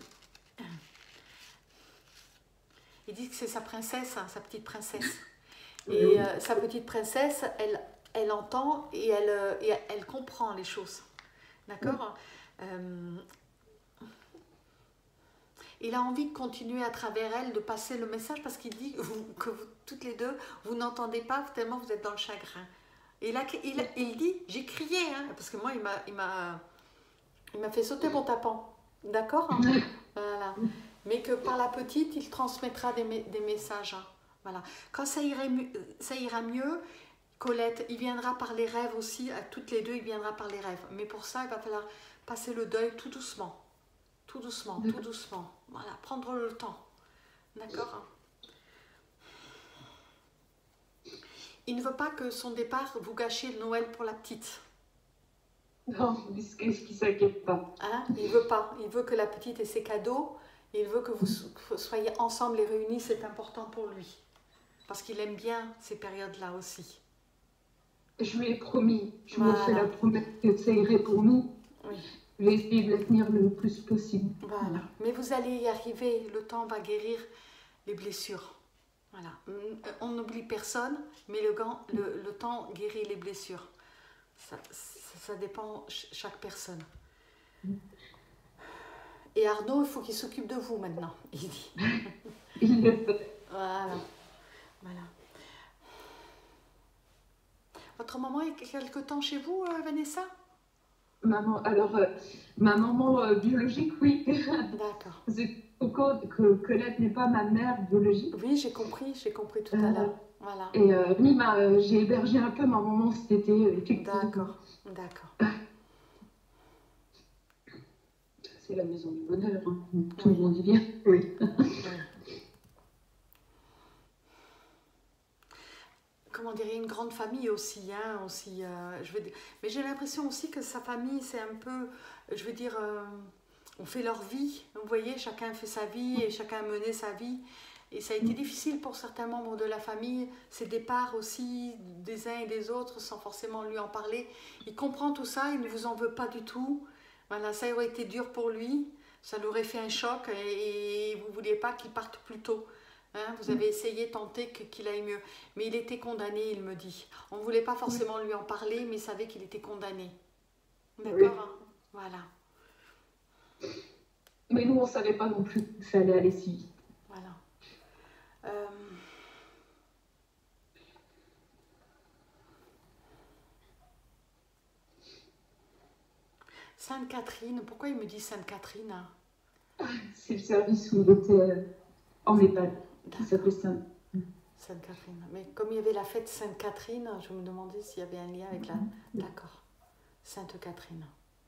il dit que c'est sa princesse, hein, sa petite princesse. Et euh, sa petite princesse, elle, elle entend et elle, euh, et elle comprend les choses. D'accord? euh, Il a envie de continuer à travers elle, de passer le message parce qu'il dit vous, que vous, toutes les deux, vous n'entendez pas tellement vous êtes dans le chagrin. Et là, il, il dit, j'ai crié, hein, parce que moi, il m'a il m'a il m'a fait sauter mon tapant. D'accord? Voilà. Mais que par la petite, il transmettra des, des messages. Voilà. Quand ça ira, ça ira mieux, Colette, il viendra par les rêves aussi, à toutes les deux, il viendra par les rêves. Mais pour ça, il va falloir passer le deuil tout doucement. Tout doucement, tout doucement. Voilà, prendre le temps. D'accord? Il ne veut pas que son départ vous gâche le Noël pour la petite. Non, qu'est-ce qui ne s'inquiète pas? Hein? Il ne veut pas. Il veut que la petite ait ses cadeaux. Il veut que vous soyez ensemble et réunis, c'est important pour lui. Parce qu'il aime bien ces périodes-là aussi. Je lui ai promis, je voilà. lui ai fait la promesse que ça irait pour nous. Oui. Je vais essayer de la tenir le plus possible. Voilà. Mais vous allez y arriver, le temps va guérir les blessures. Voilà. On n'oublie personne, mais le, le, le temps guérit les blessures. Ça, ça, ça dépend de chaque personne. Et Arnaud, il faut qu'il s'occupe de vous maintenant, il dit. Il le fait. Voilà. Voilà. Votre maman est quelque temps chez vous, euh, Vanessa? Maman, alors, euh, ma maman euh, biologique, oui. D'accord. Que, que Colette n'est pas ma mère biologique. Oui, j'ai compris, j'ai compris tout à euh, l'heure. Voilà. Et euh, oui, euh, j'ai hébergé un peu ma maman cet été, effectivement. D'accord, d'accord. C'est la maison du bonheur, hein. Tout oui. le monde y vient. Oui. oui. Comment dire, une grande famille aussi, hein, aussi euh, je veux dire. Mais j'ai l'impression aussi que sa famille, c'est un peu, je veux dire, euh, on fait leur vie, vous voyez, chacun fait sa vie et chacun a mené sa vie. Et ça a été difficile pour certains membres de la famille, ces départs aussi des uns et des autres, sans forcément lui en parler. Il comprend tout ça, il ne vous en veut pas du tout. Voilà, ça aurait été dur pour lui, ça lui aurait fait un choc et, et vous ne vouliez pas qu'il parte plus tôt. Hein, vous avez essayé, tenté qu'il aille mieux. Mais il était condamné, il me dit. On ne voulait pas forcément lui en parler, mais il savait qu'il était condamné. D'accord, oui. Hein, voilà. Mais nous, on ne savait pas non plus que ça allait aller si vite. Voilà. Euh... Sainte-Catherine, pourquoi il me dit Sainte-Catherine? C'est le service où il était en EHPAD, qui s'appelait Sainte. Sainte-Catherine. Mais comme il y avait la fête Sainte-Catherine, je me demandais s'il y avait un lien avec la... D'accord. Sainte-Catherine.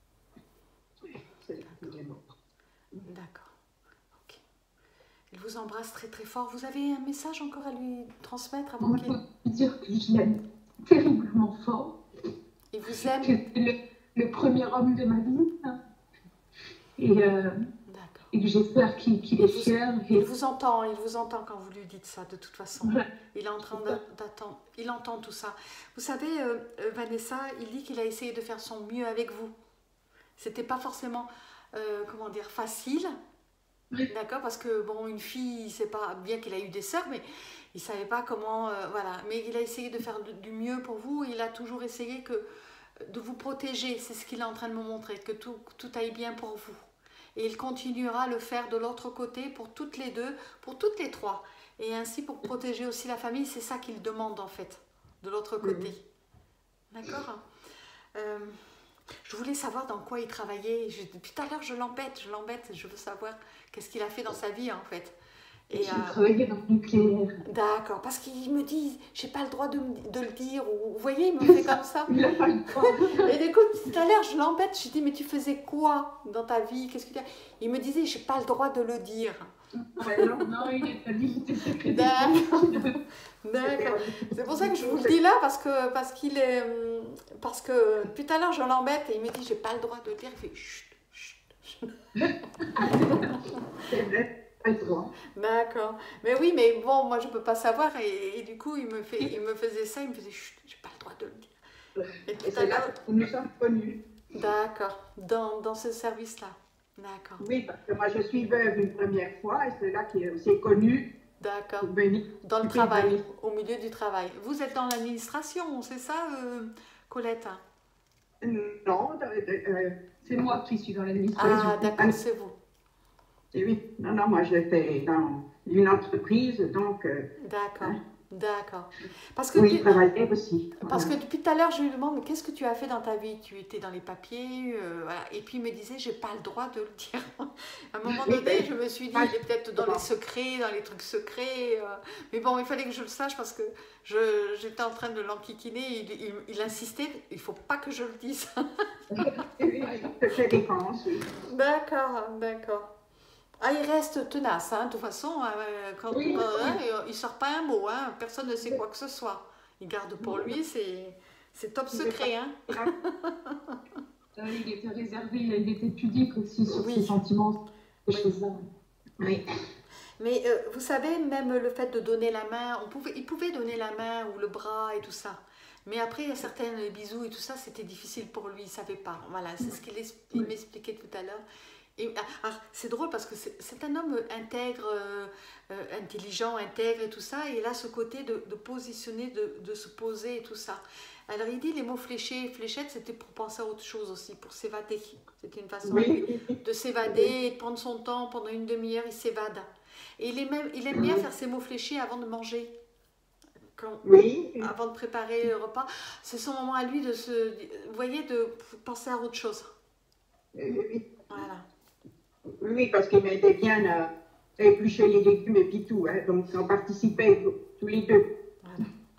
D'accord. Ok. Il vous embrasse très très fort. Vous avez un message encore à lui transmettre avant qu'il... Je peux dire que je l'aime terriblement fort. Il vous aime. Le, le premier homme de ma vie. Et, euh, et que j'espère qu'il qu'il est fier. Il, et... il vous entend, il vous entend quand vous lui dites ça, de toute façon. Ouais. Il est en train d'attendre, il entend tout ça. Vous savez, euh, Vanessa, il dit qu'il a essayé de faire son mieux avec vous. C'était pas forcément, euh, comment dire, facile, Oui. D'accord, parce que bon, une fille, il sait pas, bien qu'il a eu des sœurs, mais il savait pas comment, euh, voilà. Mais il a essayé de faire du, du mieux pour vous. Il a toujours essayé que de vous protéger. C'est ce qu'il est en train de me montrer, que tout, tout aille bien pour vous. Et il continuera à le faire de l'autre côté pour toutes les deux, pour toutes les trois. Et ainsi pour protéger aussi la famille, c'est ça qu'il demande en fait, de l'autre côté. D'accord. euh, Je voulais savoir dans quoi il travaillait. Je, depuis tout à l'heure, je l'embête, je l'embête. Je veux savoir qu'est-ce qu'il a fait dans sa vie, en fait. Et il euh... travaillait dans le nucléaire. D'accord, parce qu'il me dit, j'ai pas le droit de, de le dire. Ou, vous voyez, il me fait comme ça. Il n'a pas le droit. Et du coup, tout à l'heure, je l'embête. Je lui dis, mais tu faisais quoi dans ta vie? Qu'est-ce que tu as... Il me disait, j'ai pas le droit de le dire. Ouais, non, non, il n'est pas dit. D'accord. C'est pour ça que je vous le dis là, parce que parce qu'il est, parce que depuis tout à l'heure je l'embête et il me dit j'ai pas le droit de le dire. Il fait chut, chut. C'est vrai, pas le droit. D'accord. Mais oui, mais bon, moi je peux pas savoir et, et du coup il me fait, il me faisait ça, il me faisait chut, j'ai pas le droit de le dire. Et, et c'est là que nous sommes connus. D'accord. Dans dans ce service-là. D'accord. Oui, parce que moi je suis veuve une première fois et c'est là que c'est connu. D'accord. Dans le travail, au milieu du travail. Vous êtes dans l'administration, c'est ça, euh, Colette? Non, euh, c'est moi qui suis dans l'administration. Ah, d'accord, c'est vous. Et oui, non, non, moi je fais dans une entreprise, donc... Euh, d'accord. Hein? D'accord. Parce que oui, je travaillais aussi. Parce voilà. que depuis tout à l'heure, je lui demande, mais qu'est-ce que tu as fait dans ta vie? Tu étais dans les papiers, euh, voilà. Et puis il me disait, j'ai pas le droit de le dire. À un moment donné, je me suis dit, il est peut-être dans les secrets, dans les trucs secrets. Euh, mais bon, il fallait que je le sache parce que j'étais en train de l'enquiquiner. Il, il, il insistait, il faut pas que je le dise. D'accord, d'accord. Ah, il reste tenace, hein. De toute façon, euh, quand, oui, euh, oui. Hein, il ne sort pas un mot, hein. Personne ne sait quoi que ce soit. Il garde pour lui, c'est top secret. Hein. Il était réservé, il était pudique aussi sur oui. ses sentiments, ces oui. choses-là. Oui. Mais euh, vous savez, même le fait de donner la main, on pouvait, il pouvait donner la main ou le bras et tout ça. Mais après, il y a certains bisous et tout ça, c'était difficile pour lui, il ne savait pas. Voilà, c'est ce qu'il oui. m'expliquait tout à l'heure. C'est drôle parce que c'est un homme intègre, euh, euh, intelligent, intègre et tout ça, et il a ce côté de, de positionner, de, de se poser et tout ça. Alors il dit les mots fléchés et fléchettes, c'était pour penser à autre chose aussi, pour s'évader. C'était une façon oui. de s'évader et de prendre son temps, pendant une demi-heure, il s'évade. Et il aime, il aime bien faire ses mots fléchés avant de manger. Quand, oui. Avant de préparer le repas. C'est son moment à lui de se, vous voyez, de penser à autre chose. Oui. Voilà. Oui, parce qu'il m'aidait bien à éplucher les légumes et puis tout. Hein, donc, on participait tous les deux. Voilà.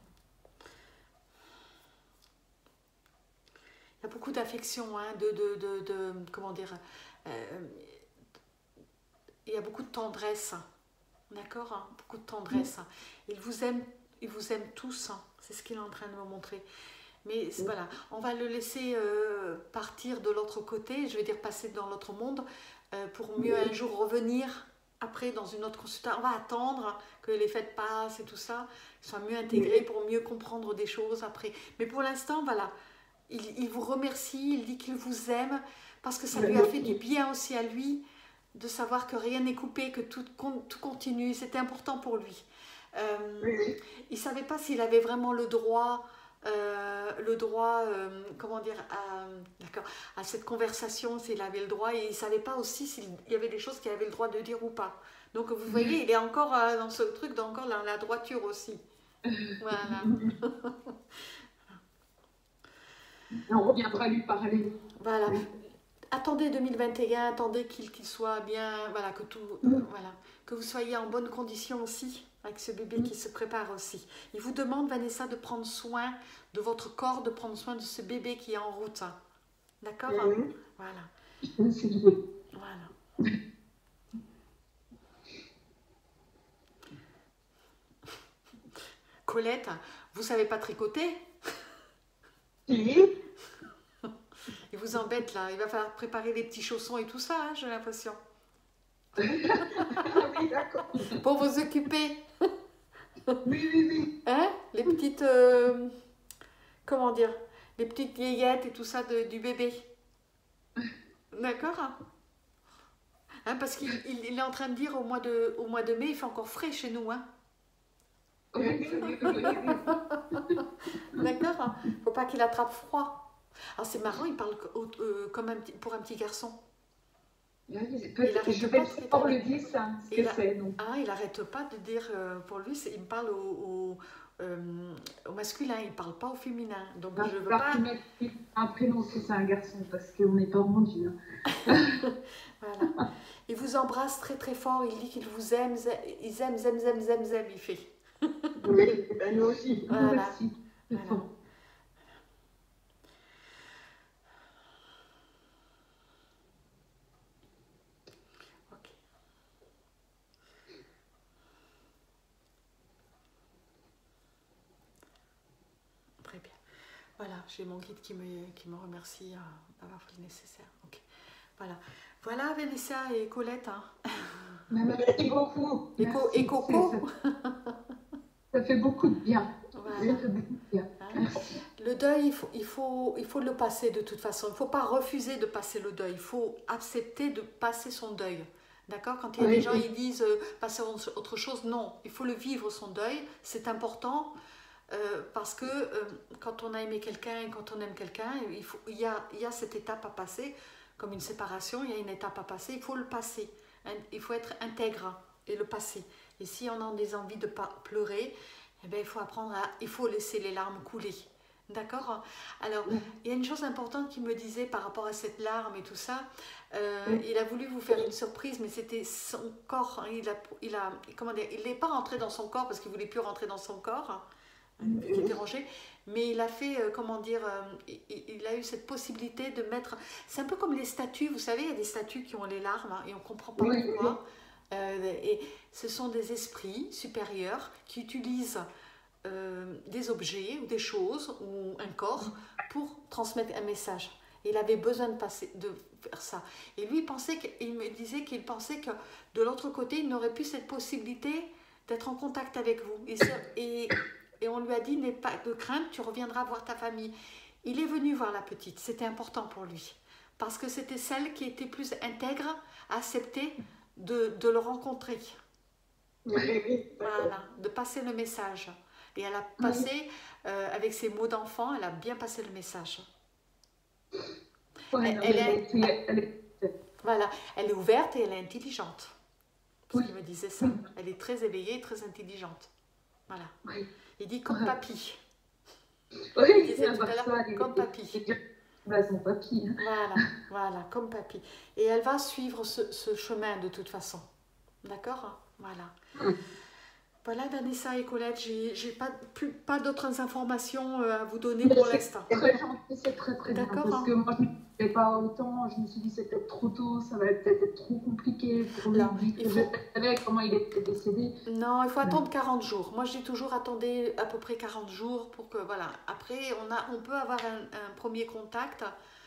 Il y a beaucoup d'affection, hein, de, de, de, de, comment dire, euh, il y a beaucoup de tendresse, d'accord, hein, beaucoup de tendresse. Il vous aime, il vous aime tous, hein, c'est ce qu'il est en train de me montrer. Mais oui. Voilà, on va le laisser euh, partir de l'autre côté, je vais dire passer dans l'autre monde, euh, pour mieux un jour revenir après dans une autre consultation. On va attendre que les fêtes passent et tout ça, qu'ils soient mieux intégrés pour mieux comprendre des choses après. Mais pour l'instant, voilà, il, il vous remercie, il dit qu'il vous aime, parce que ça lui a fait du bien aussi à lui, de savoir que rien n'est coupé, que tout, tout continue. C'était important pour lui. Euh, il ne savait pas s'il avait vraiment le droit... Euh, le droit, euh, comment dire, à, d'accord, à cette conversation, s'il avait le droit, et il ne savait pas aussi s'il y avait des choses qu'il avait le droit de dire ou pas. Donc vous voyez, il est encore euh, dans ce truc, dans encore dans la droiture aussi. Voilà. On reviendra lui parler. Voilà. Attendez deux mille vingt et un, attendez qu'il qu'il soit bien, voilà, que tout, euh, voilà, que vous soyez en bonne condition aussi. Avec ce bébé qui se prépare aussi. Il vous demande, Vanessa, de prendre soin de votre corps, de prendre soin de ce bébé qui est en route. D'accord ? Oui. Voilà. Voilà. Colette, vous savez pas tricoter ? Oui. Il vous embête là, il va falloir préparer les petits chaussons et tout ça, hein, j'ai l'impression. Oui, d'accord. Pour vous occuper. Oui, oui, oui. Hein? Les petites... Euh, comment dire? Les petites vieillettes et tout ça de, du bébé. D'accord? Hein, parce qu'il il, il est en train de dire au mois de, au mois de mai, il fait encore frais chez nous. Hein. D'accord, hein. Faut pas qu'il attrape froid. Alors c'est marrant, il parle euh, comme un petit, pour un petit garçon. Il arrête je vais pas le dire ça, ce que c'est. Ah, il arrête pas de dire, euh, pour lui, il me parle au, au, euh, au masculin, il parle pas au féminin. Donc ah, je veux pas... Un prénom si c'est un garçon, parce qu'on n'est pas rendu. Hein. Voilà. Il vous embrasse très très fort, il dit qu'il vous aime, ils aiment, aiment, aiment, aiment, aiment, il fait. Oui, ben nous aussi. Voilà. Nous aussi. Voilà. Ok. Très bien. Voilà, j'ai mon guide qui me, qui me remercie d'avoir fait le nécessaire. Ok. Voilà. Voilà Vanessa et Colette. Hein. Merci beaucoup. Et, Co et Coco. Ça fait beaucoup de bien. Voilà. Ça fait beaucoup de bien. Hein? Le deuil, il faut, il, faut, il faut le passer de toute façon. Il ne faut pas refuser de passer le deuil. Il faut accepter de passer son deuil. D'accord? Quand il y a oui, des gens qui oui. disent euh, passer autre chose, non. Il faut le vivre, son deuil. C'est important euh, parce que euh, quand on a aimé quelqu'un et quand on aime quelqu'un, il, faut, il, y a, il y a cette étape à passer. Comme une séparation, il y a une étape à passer. Il faut le passer. Il faut être intègre et le passer. Et si on a des envies de pleurer, eh bien, il faut apprendre à... Il faut laisser les larmes couler. D'accord? Alors, oui. il y a une chose importante qu'il me disait par rapport à cette larme et tout ça. Euh, oui. Il a voulu vous faire une surprise, mais c'était son corps. Hein, il a, il a, comment dire, il n'est pas rentré dans son corps parce qu'il ne voulait plus rentrer dans son corps, hein, oui. qui était rangé. Mais il a fait, euh, comment dire, euh, il, il a eu cette possibilité de mettre... C'est un peu comme les statues, vous savez, il y a des statues qui ont les larmes hein, et on ne comprend pas oui. pourquoi. Euh, et ce sont des esprits supérieurs qui utilisent euh, des objets ou des choses ou un corps pour transmettre un message. Et il avait besoin de, passer, de faire ça. Et lui, il, pensait que, il me disait qu'il pensait que de l'autre côté, il n'aurait plus cette possibilité d'être en contact avec vous. Et, et, et on lui a dit, n'aie pas de crainte, tu reviendras voir ta famille. Il est venu voir la petite, c'était important pour lui. Parce que c'était celle qui était plus intègre à accepter de, de le rencontrer. Voilà, de passer le message. Et elle a passé, euh, avec ses mots d'enfant, elle a bien passé le message. Ouais, elle, non, elle, est, est, elle, est... Voilà, elle est ouverte et elle est intelligente. Oui. Il me disait ça. Oui. Elle est très éveillée et très intelligente. Voilà. Oui. Il dit comme ouais. papy. Oui, il disait tout à l'heure, comme papy. Bah, son papy. Hein. Voilà, voilà, comme papy. Et elle va suivre ce, ce chemin de toute façon. D'accord? Voilà. Hum. Voilà, Vanessa et Colette, j'ai pas, pas d'autres informations à vous donner pour l'instant. C'est très gentil, c'est très très bien. Parce hein. que moi, je ne savais pas autant, je me suis dit c'est peut-être trop tôt, ça va peut-être être trop compliqué pour lui. Il faut... Je savais comment il était décédé. Non, il faut attendre quarante jours. Moi, je dis toujours attendez à peu près quarante jours pour que, voilà. Après, on, a, on peut avoir un, un premier contact